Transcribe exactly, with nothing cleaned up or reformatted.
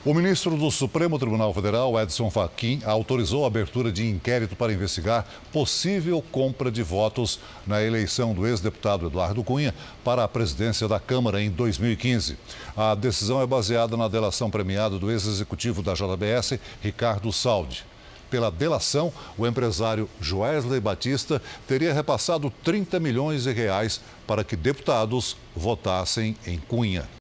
O ministro do Supremo Tribunal Federal, Edson Fachin, autorizou a abertura de inquérito para investigar possível compra de votos na eleição do ex-deputado Eduardo Cunha para a presidência da Câmara em dois mil e quinze. A decisão é baseada na delação premiada do ex-executivo da J B S, Ricardo Saldi. Pela delação, o empresário Joesley Batista teria repassado trinta milhões de reais para que deputados votassem em Cunha.